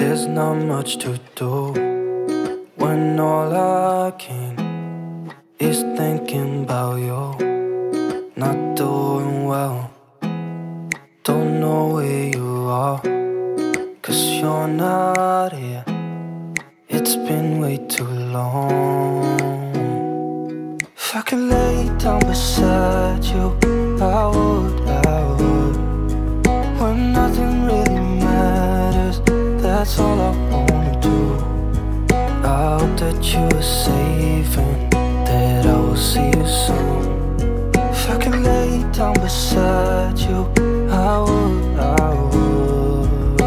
There's not much to do when all I can is thinking about you. Not doing well, don't know where you are, 'cause you're not here. It's been way too long. If I could lay down beside you, I would. When nothing really matters, that's all I wanna do. I hope that you are safe and that I will see you soon. If I could lay down beside you, I would. I would.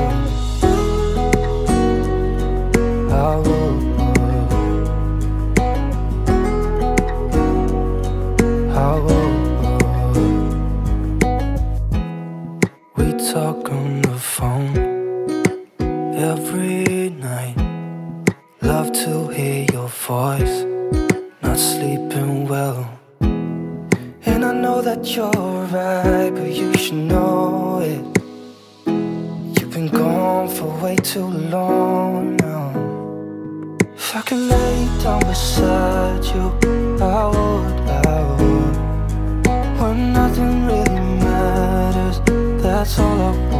We talk on the phone every night. Love to hear your voice. Not sleeping well, and I know that you're right, but you should know it. You've been gone for way too long now. If I could lay down beside you, I would. When nothing really matters, that's all I want.